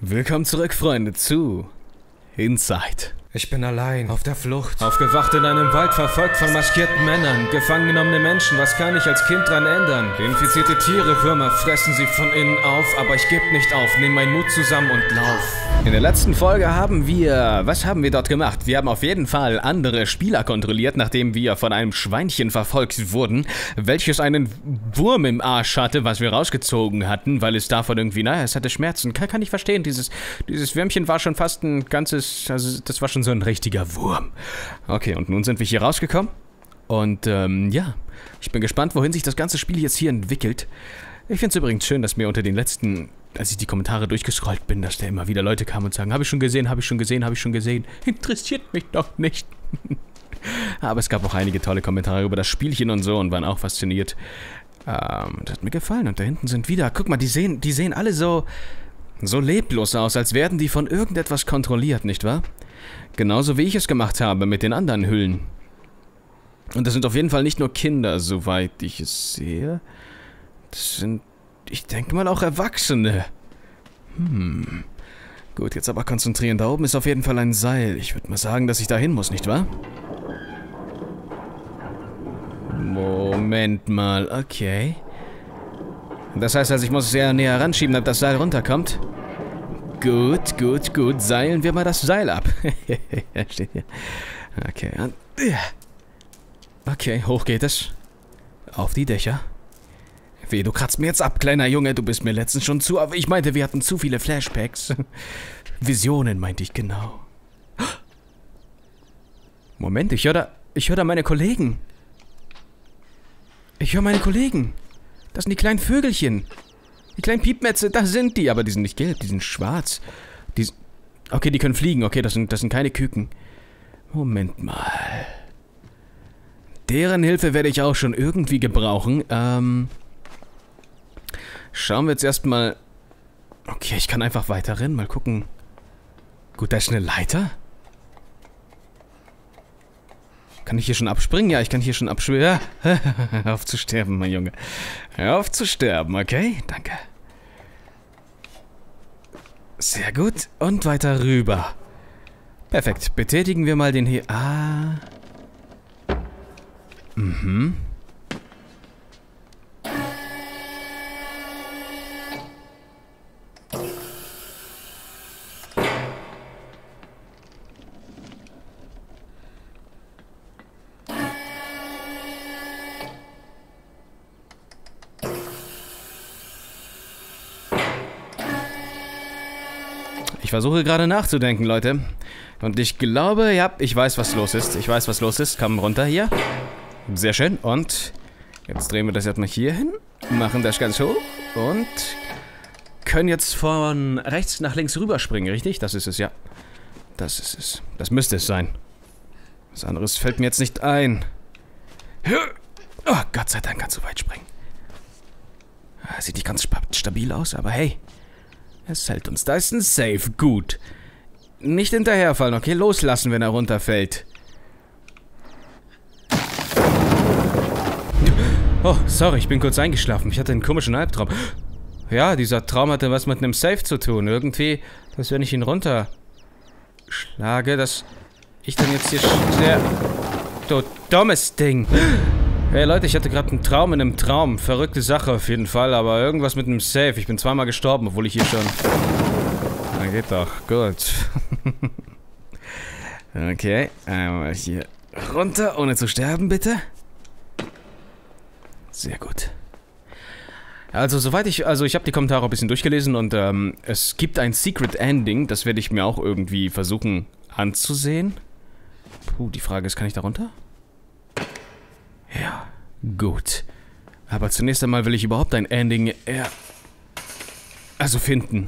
Willkommen zurück, Freunde, zu Inside. Ich bin allein, auf der Flucht. Aufgewacht in einem Wald, verfolgt von maskierten Männern. Gefangen genommene Menschen, was kann ich als Kind dran ändern? Infizierte Tiere, Würmer fressen sie von innen auf. Aber ich geb nicht auf, nehm meinen Mut zusammen und lauf. In der letzten Folge haben wir... Was haben wir dort gemacht? Wir haben auf jeden Fall andere Spieler kontrolliert, nachdem wir von einem Schweinchen verfolgt wurden, welches einen Wurm im Arsch hatte, was wir rausgezogen hatten, weil es davon irgendwie... Naja, es hatte Schmerzen. Kann ich verstehen. Dieses Würmchen war schon fast ein ganzes... Also, das war schon so ein richtiger Wurm. Okay, und nun sind wir hier rausgekommen. Und, ja. Ich bin gespannt, wohin sich das ganze Spiel jetzt hier entwickelt. Ich finde es übrigens schön, dass mir unter den letzten, als ich die Kommentare durchgescrollt bin, dass da immer wieder Leute kamen und sagen, habe ich schon gesehen, habe ich schon gesehen, habe ich schon gesehen. Interessiert mich doch nicht. Aber es gab auch einige tolle Kommentare über das Spielchen und so und waren auch fasziniert. Das hat mir gefallen. Und da hinten sind wieder, guck mal, die sehen alle so leblos aus, als werden die von irgendetwas kontrolliert, nicht wahr? Genauso wie ich es gemacht habe mit den anderen Hüllen. Und das sind auf jeden Fall nicht nur Kinder, soweit ich es sehe. Das sind, ich denke mal, auch Erwachsene. Gut, jetzt aber konzentrieren. Da oben ist auf jeden Fall ein Seil. Ich würde mal sagen, dass ich da hin muss, nicht wahr? Moment mal, okay. Das heißt also, ich muss es eher näher ranschieben, damit das Seil runterkommt. Gut, gut, gut. Seilen wir mal das Seil ab. Steht hier. Okay. Okay, hoch geht es. Auf die Dächer. Weh, du kratzt mir jetzt ab, kleiner Junge. Du bist mir letztens schon zu... Aber ich meinte, wir hatten zu viele Flashbacks. Visionen, meinte ich genau. Moment, ich höre da meine Kollegen. Ich höre meine Kollegen. Das sind die kleinen Vögelchen. Die kleinen Piepmetze, da sind die. Aber die sind nicht gelb, die sind schwarz. Okay, die können fliegen. Okay, das sind keine Küken. Moment mal. Deren Hilfe werde ich auch schon irgendwie gebrauchen. Schauen wir jetzt erstmal. Okay, ich kann einfach weiter rennen. Mal gucken. Gut, da ist eine Leiter. Kann ich hier schon abspringen? Ja, ich kann hier schon abspringen. Hör auf zu sterben, mein Junge. Hör auf zu sterben, okay? Danke. Sehr gut. Und weiter rüber. Perfekt. Betätigen wir mal den hier. Ah. Ich versuche gerade nachzudenken, Leute. Und ich glaube, ja, ich weiß, was los ist. Ich weiß, was los ist. Komm runter hier. Sehr schön. Und jetzt drehen wir das jetzt mal hier hin. Machen das ganz hoch. Und können jetzt von rechts nach links rüberspringen, richtig? Das ist es, ja. Das ist es. Das müsste es sein. Was anderes fällt mir jetzt nicht ein. Oh, Gott sei Dank kannst du weit springen. Sieht nicht ganz stabil aus, aber hey. Es hält uns. Da ist ein Safe. Gut. Nicht hinterherfallen, okay? Loslassen, wenn er runterfällt. Oh, sorry, ich bin kurz eingeschlafen. Ich hatte einen komischen Albtraum. Ja, dieser Traum hatte was mit einem Safe zu tun. Irgendwie, dass wenn ich ihn runterschlage, dass ich dann jetzt hier... Du dummes Ding. Hey Leute, ich hatte gerade einen Traum in einem Traum. Verrückte Sache auf jeden Fall, aber irgendwas mit einem Safe. Ich bin zweimal gestorben, obwohl ich hier schon... Na geht doch, gut. Okay, einmal hier runter, ohne zu sterben, bitte. Sehr gut. Also, ich habe die Kommentare ein bisschen durchgelesen und es gibt ein Secret Ending, das werde ich mir auch irgendwie versuchen anzusehen. Puh, die Frage ist, kann ich da runter? Ja, gut. Aber zunächst einmal will ich überhaupt ein Ending finden.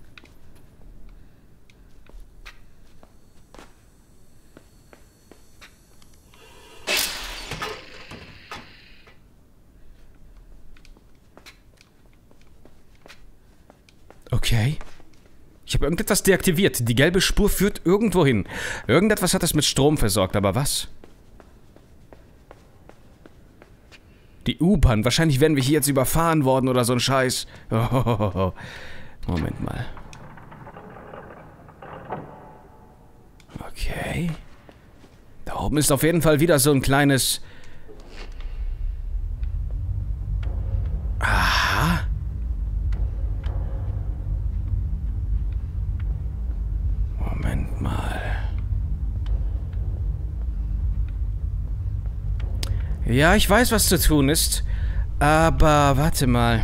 Okay. Ich habe irgendetwas deaktiviert. Die gelbe Spur führt irgendwo hin. Irgendetwas hat es mit Strom versorgt, aber was? Die U-Bahn. Wahrscheinlich werden wir hier jetzt überfahren worden oder so ein Scheiß. Oh. Moment mal. Okay. Da oben ist auf jeden Fall wieder so ein kleines... Aha. Moment mal. Ja, ich weiß, was zu tun ist. Aber warte mal.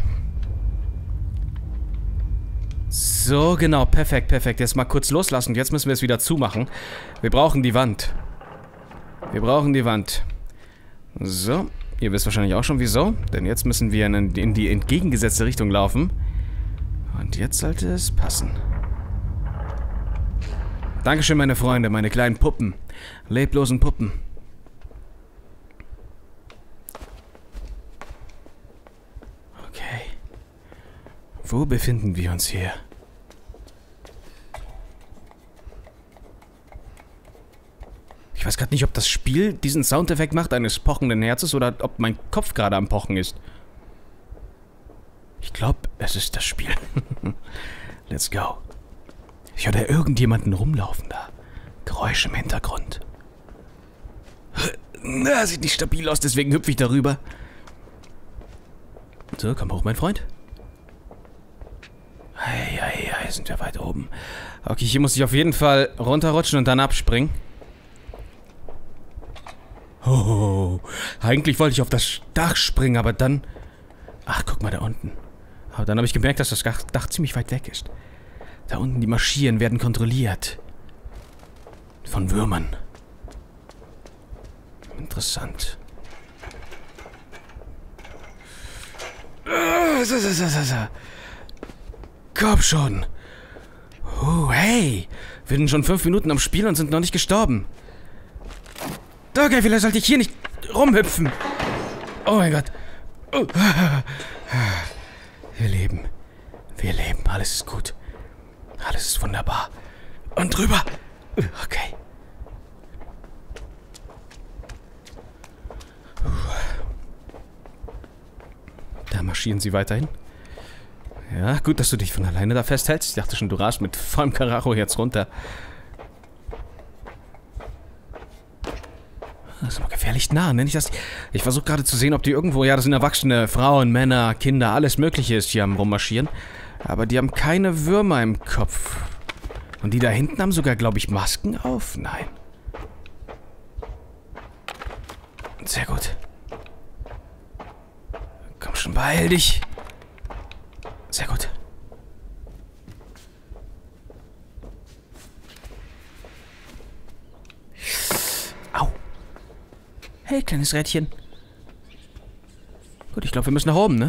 So, genau. Perfekt, perfekt. Jetzt mal kurz loslassen. Jetzt müssen wir es wieder zumachen. Wir brauchen die Wand. Wir brauchen die Wand. So. Ihr wisst wahrscheinlich auch schon wieso. Denn jetzt müssen wir in die entgegengesetzte Richtung laufen. Und jetzt sollte es passen. Dankeschön, meine Freunde, meine kleinen Puppen. Leblosen Puppen. Okay. Wo befinden wir uns hier? Ich weiß gerade nicht, ob das Spiel diesen Soundeffekt macht eines pochenden Herzes oder ob mein Kopf gerade am Pochen ist. Ich glaube, es ist das Spiel. Let's go. Ich höre da irgendjemanden rumlaufen da. Geräusche im Hintergrund. Na, sieht nicht stabil aus, deswegen hüpfe ich darüber. So, komm hoch, mein Freund. Hey, sind wir weit oben. Okay, hier muss ich auf jeden Fall runterrutschen und dann abspringen. Oh, eigentlich wollte ich auf das Dach springen, aber dann... Ach, guck mal da unten. Aber dann habe ich gemerkt, dass das Dach ziemlich weit weg ist. Da unten die Maschinen werden kontrolliert. Von Würmern. Interessant. Komm schon. Oh, hey. Wir sind schon 5 Minuten am Spiel und sind noch nicht gestorben. Okay, vielleicht sollte ich hier nicht rumhüpfen. Oh mein Gott. Oh. Wir leben. Wir leben. Alles ist gut. Alles ist wunderbar. Und drüber. Okay. Da marschieren sie weiterhin. Ja, gut, dass du dich von alleine da festhältst. Ich dachte schon, du rast mit vollem Karacho jetzt runter. Das ist aber gefährlich nah, ne? Ich versuche gerade zu sehen, ob die irgendwo... Ja, das sind erwachsene Frauen, Männer, Kinder, alles Mögliche ist hier am Rummarschieren. Aber die haben keine Würmer im Kopf. Und die da hinten haben sogar, glaube ich, Masken auf? Nein. Sehr gut. Komm schon, beeil dich. Sehr gut. Au. Hey, kleines Rädchen. Gut, ich glaube, wir müssen nach oben, ne?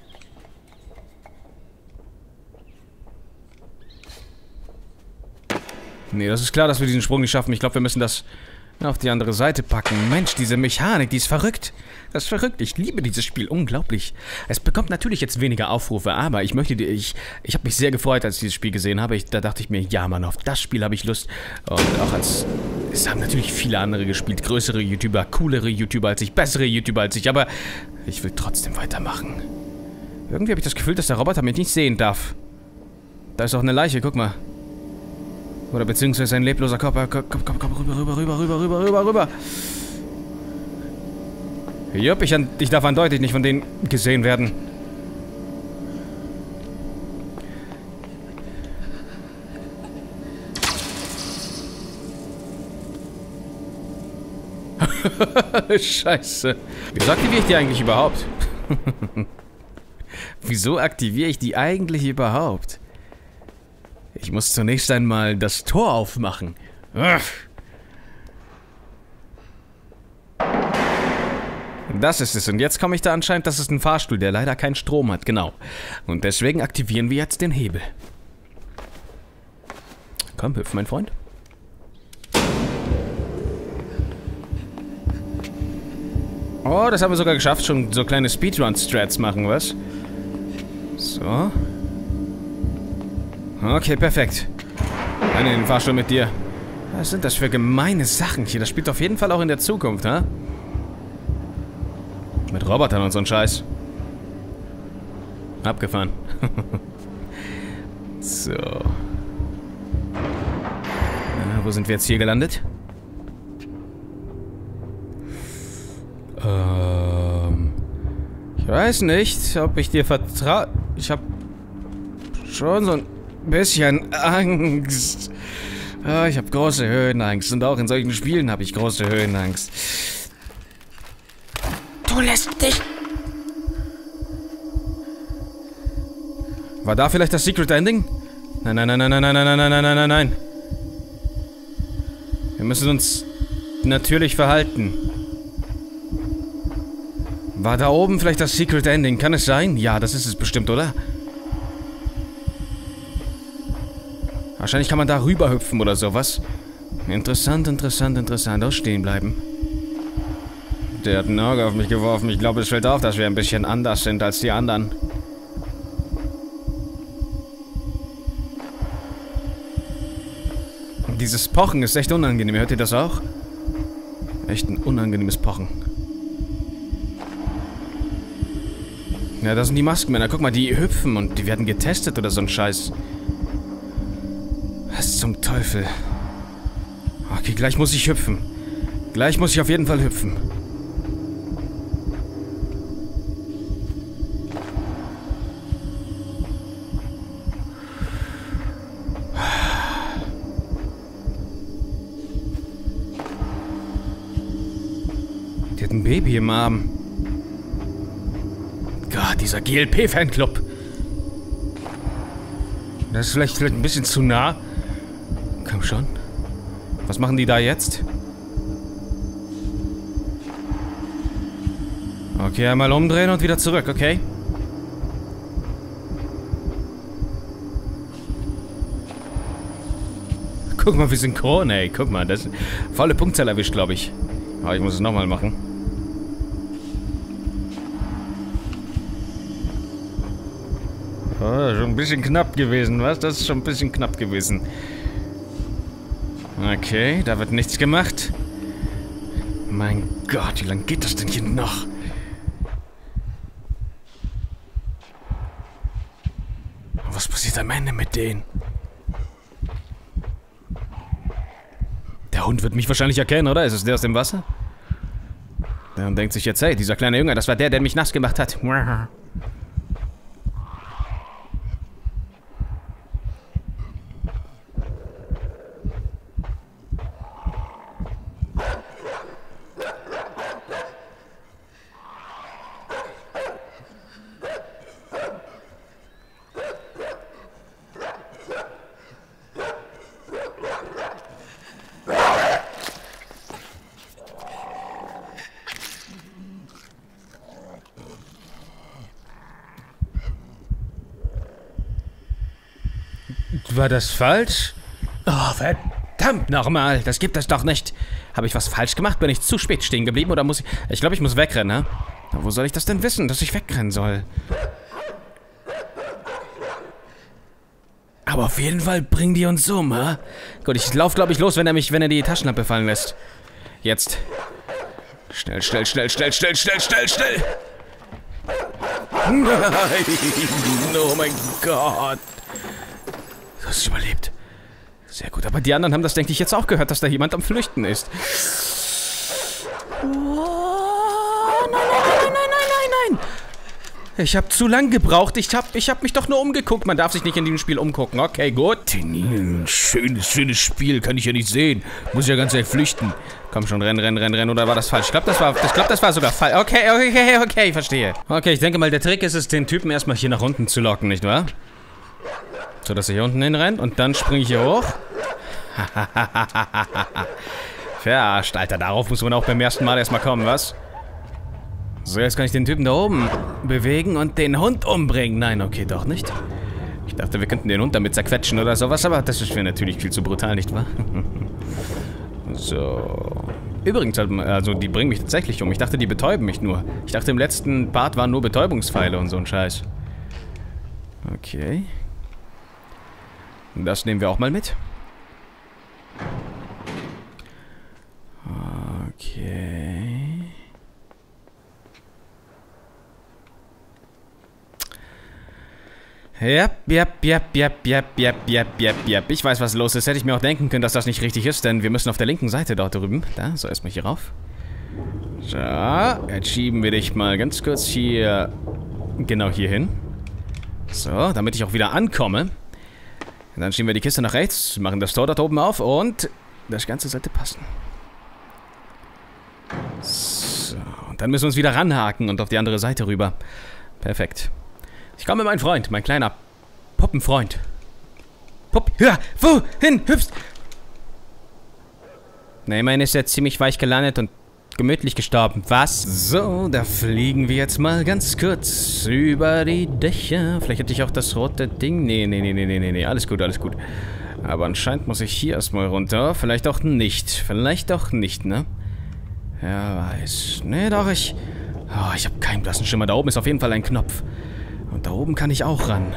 Nee, das ist klar, dass wir diesen Sprung nicht schaffen. Ich glaube, wir müssen das auf die andere Seite packen. Mensch, diese Mechanik, die ist verrückt. Das ist verrückt. Ich liebe dieses Spiel. Unglaublich. Es bekommt natürlich jetzt weniger Aufrufe, aber ich möchte dir... Ich habe mich sehr gefreut, als ich dieses Spiel gesehen habe. Da dachte ich mir, ja, Mann, auf das Spiel habe ich Lust. Und auch als... Es haben natürlich viele andere gespielt. Größere YouTuber, coolere YouTuber als ich, bessere YouTuber als ich. Aber ich will trotzdem weitermachen. Irgendwie habe ich das Gefühl, dass der Roboter mich nicht sehen darf. Da ist auch eine Leiche, guck mal. Oder beziehungsweise ein lebloser Körper. Komm, rüber. Jupp, ich darf eindeutig nicht von denen gesehen werden. Scheiße. Wieso aktiviere ich die eigentlich überhaupt? Wieso aktiviere ich die eigentlich überhaupt? Ich muss zunächst einmal das Tor aufmachen. Das ist es. Und jetzt komme ich da anscheinend, das ist ein Fahrstuhl, der leider keinen Strom hat. Genau. Und deswegen aktivieren wir jetzt den Hebel. Komm, hüpf, mein Freund. Oh, das haben wir sogar geschafft. Schon so kleine Speedrun-Strats machen, was? So. Okay, perfekt. Rein in den Fahrstuhl mit dir. Was sind das für gemeine Sachen hier? Das spielt auf jeden Fall auch in der Zukunft, ha? Mit Robotern und so ein Scheiß. Abgefahren. So. Wo sind wir jetzt hier gelandet? weiß nicht, ob ich dir vertraue. Ich habe schon so ein bisschen Angst. Ja, ich habe große Höhenangst. Und auch in solchen Spielen habe ich große Höhenangst. Du lässt dich... War da vielleicht das Secret Ending? Nein, nein, nein, nein, nein, nein, nein, nein, nein, nein, nein, nein. Wir müssen uns natürlich verhalten. War da oben vielleicht das Secret Ending? Kann es sein? Ja, das ist es bestimmt, oder? Wahrscheinlich kann man da rüber hüpfen oder sowas. Interessant, interessant, interessant. Auch stehen bleiben. Der hat ein Auge auf mich geworfen. Ich glaube, es fällt auf, dass wir ein bisschen anders sind als die anderen. Dieses Pochen ist echt unangenehm. Hört ihr das auch? Echt ein unangenehmes Pochen. Ja, das sind die Maskenmänner. Guck mal, die hüpfen und die werden getestet oder so ein Scheiß. Was zum Teufel? Okay, gleich muss ich hüpfen. Gleich muss ich auf jeden Fall hüpfen. Die hat ein Baby im Arm. Gott, dieser GLP-Fanclub. Das ist vielleicht ein bisschen zu nah. Komm schon. Was machen die da jetzt? Okay, einmal umdrehen und wieder zurück, okay? Guck mal, wie synchron, ey. Guck mal, das ist volle Punktzahl erwischt, glaube ich. Aber ich muss es nochmal machen. Oh, schon ein bisschen knapp gewesen, was? Das ist schon ein bisschen knapp gewesen. Okay, da wird nichts gemacht. Mein Gott, wie lange geht das denn hier noch? Was passiert am Ende mit denen? Der Hund wird mich wahrscheinlich erkennen, oder? Ist es der aus dem Wasser? Der Hund denkt sich jetzt, hey, dieser kleine Junge, das war der mich nass gemacht hat. War das falsch? Oh, verdammt nochmal. Das gibt es doch nicht. Habe ich was falsch gemacht? Bin ich zu spät stehen geblieben oder muss ich... Ich glaube, ich muss wegrennen, ne? Na, wo soll ich das denn wissen, dass ich wegrennen soll? Aber auf jeden Fall bringen die uns um, hä? Gut, ich laufe, glaube ich, los, wenn er die Taschenlampe fallen lässt. Jetzt. Schnell, schnell, schnell, schnell, schnell, schnell, schnell, schnell. Nein! Oh mein Gott. Du hast es überlebt. Sehr gut, aber die anderen haben das, denke ich, jetzt auch gehört, dass da jemand am Flüchten ist. Oh, nein, nein, nein, nein, nein, nein. Ich habe zu lang gebraucht. Ich hab mich doch nur umgeguckt. Man darf sich nicht in diesem Spiel umgucken. Okay, gut. Schönes Spiel. Kann ich ja nicht sehen. Muss ja ganz ehrlich flüchten. Komm schon, renn. Oder war das falsch? Ich glaube, das war sogar falsch. Okay, verstehe. Okay, ich denke mal, der Trick ist es, den Typen erstmal hier nach unten zu locken, nicht wahr? So, dass er hier unten hinrennt und dann springe ich hier hoch. Verarscht, Alter. Darauf muss man auch beim ersten Mal erstmal kommen, was? So, jetzt kann ich den Typen da oben bewegen und den Hund umbringen. Nein, okay, doch nicht. Ich dachte, wir könnten den Hund damit zerquetschen oder sowas, aber das ist mir natürlich viel zu brutal, nicht wahr? So. Übrigens, also die bringen mich tatsächlich um. Ich dachte, die betäuben mich nur. Ich dachte, im letzten Part waren nur Betäubungspfeile und so ein Scheiß. Okay. Das nehmen wir auch mal mit. Okay. Yep. Ich weiß, was los ist. Hätte ich mir auch denken können, dass das nicht richtig ist, denn wir müssen auf der linken Seite dort drüben. Da, so erstmal hier rauf. So, jetzt schieben wir dich mal ganz kurz hier genau hier hin. So, damit ich auch wieder ankomme. Und dann schieben wir die Kiste nach rechts, machen das Tor dort oben auf und das Ganze sollte passen. So, und dann müssen wir uns wieder ranhaken und auf die andere Seite rüber. Perfekt. Ich komme, mein Freund, mein kleiner Puppenfreund. Ja, wohin hüpfst? Na, immerhin ist er ziemlich weich gelandet und gemütlich gestorben. Was? So, da fliegen wir jetzt mal ganz kurz über die Dächer. Vielleicht hätte ich auch das rote Ding. Nee. Alles gut, alles gut. Aber anscheinend muss ich hier erstmal runter. Vielleicht auch nicht. Vielleicht auch nicht, ne? Wer weiß. Nee, doch, ich habe keinen blassen Schimmer. Da oben ist auf jeden Fall ein Knopf. Und da oben kann ich auch ran.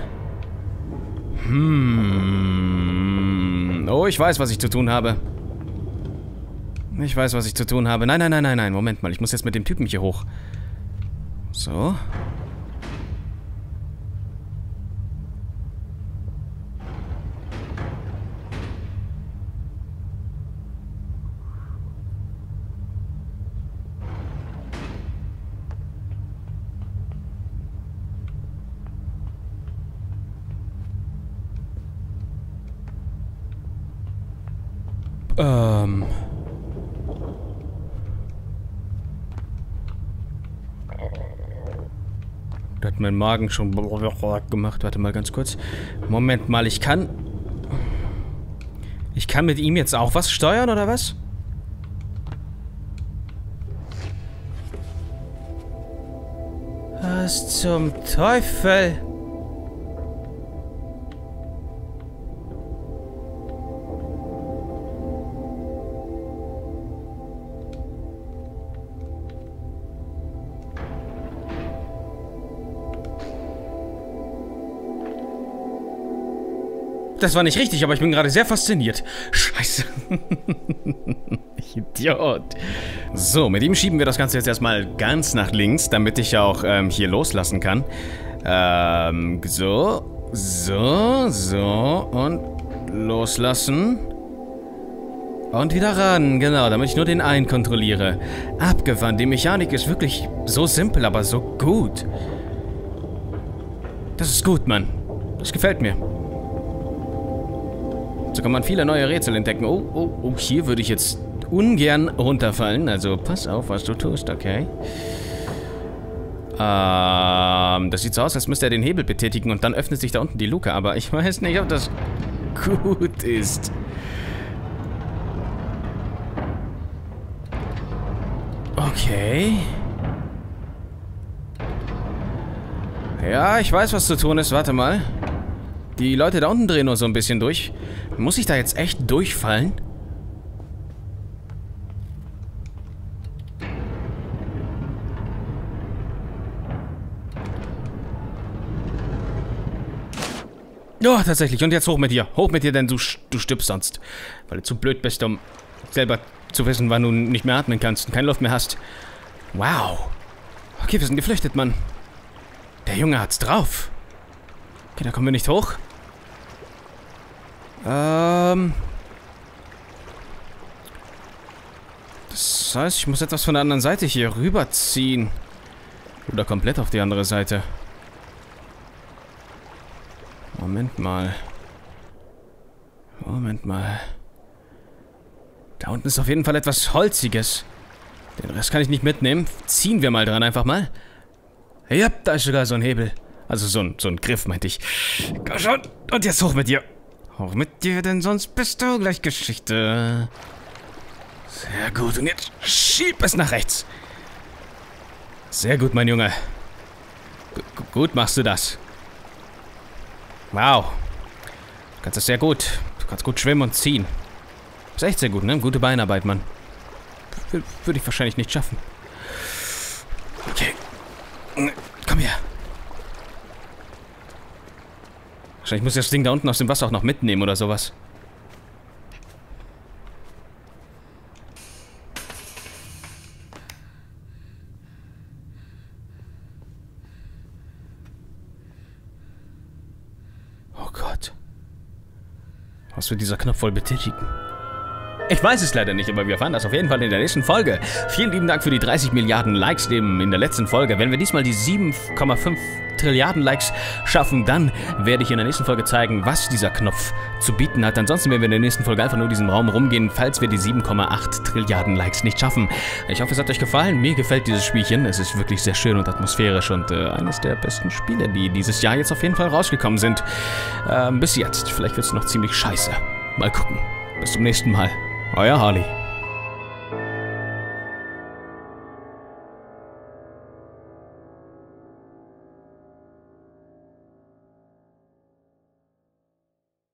Oh, ich weiß, was ich zu tun habe. Ich weiß, was ich zu tun habe. Nein. Moment mal, ich muss jetzt mit dem Typen hier hoch. So. Da hat mein Magen schon gemacht. Warte mal ganz kurz. Moment mal, ich kann mit ihm jetzt auch was steuern, oder was? Was zum Teufel? Das war nicht richtig, aber ich bin gerade sehr fasziniert. Scheiße. Ich Idiot. So, mit ihm schieben wir das Ganze jetzt erstmal ganz nach links, damit ich auch hier loslassen kann. So und loslassen. Und wieder ran, genau, damit ich nur den einen kontrolliere. Abgefahren, die Mechanik ist wirklich so simpel, aber so gut. Das ist gut, Mann. Das gefällt mir. So kann man viele neue Rätsel entdecken. Oh, hier würde ich jetzt ungern runterfallen. Also pass auf, was du tust, okay? Das sieht so aus, als müsste er den Hebel betätigen und dann öffnet sich da unten die Luke. Aber ich weiß nicht, ob das gut ist. Okay. Ja, ich weiß, was zu tun ist. Warte mal. Die Leute da unten drehen nur so ein bisschen durch. Muss ich da jetzt echt durchfallen? Oh, tatsächlich. Und jetzt hoch mit dir. Hoch mit dir, denn du stirbst sonst. Weil du zu blöd bist, um selber zu wissen, wann du nicht mehr atmen kannst und keine Luft mehr hast. Wow. Okay, wir sind geflüchtet, Mann. Der Junge hat's drauf. Okay, da kommen wir nicht hoch. Das heißt, ich muss etwas von der anderen Seite hier rüberziehen. Oder komplett auf die andere Seite. Moment mal. Da unten ist auf jeden Fall etwas Holziges. Den Rest kann ich nicht mitnehmen. Ziehen wir mal dran, einfach mal. Ja, da ist sogar so ein Hebel. Also so ein Griff, meinte ich. Komm schon. Und jetzt hoch mit dir. Hoch mit dir, denn sonst bist du gleich Geschichte. Sehr gut. Und jetzt schieb es nach rechts. Sehr gut, mein Junge. Gut machst du das. Wow. Du kannst das sehr gut. Du kannst gut schwimmen und ziehen. Ist echt sehr gut, ne? Gute Beinarbeit, Mann. Würde ich wahrscheinlich nicht schaffen. Okay. Komm her. Wahrscheinlich muss ich das Ding da unten aus dem Wasser auch noch mitnehmen oder sowas. Oh Gott. Was wird dieser Knopf wohl betätigen? Ich weiß es leider nicht, aber wir erfahren das auf jeden Fall in der nächsten Folge. Vielen lieben Dank für die 30 Milliarden Likes in der letzten Folge. Wenn wir diesmal die 7,5 Trilliarden Likes schaffen, dann werde ich in der nächsten Folge zeigen, was dieser Knopf zu bieten hat. Ansonsten werden wir in der nächsten Folge einfach nur diesen Raum rumgehen, falls wir die 7,8 Trilliarden Likes nicht schaffen. Ich hoffe, es hat euch gefallen. Mir gefällt dieses Spielchen. Es ist wirklich sehr schön und atmosphärisch und eines der besten Spiele, die dieses Jahr jetzt auf jeden Fall rausgekommen sind. Bis jetzt. Vielleicht wird es noch ziemlich scheiße. Mal gucken. Bis zum nächsten Mal. Euer Harley.